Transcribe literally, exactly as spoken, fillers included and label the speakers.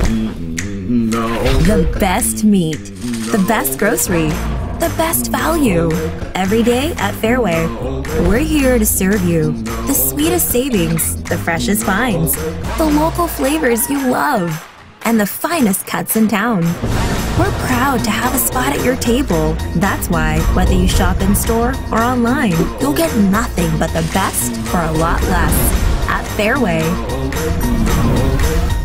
Speaker 1: The best meat, the best grocery, the best value. Every day at Fareway, we're here to serve you the sweetest savings, the freshest finds, the local flavors you love, and the finest cuts in town. We're proud to have a spot at your table. That's why, whether you shop in store or online, you'll get nothing but the best for a lot less at Fareway.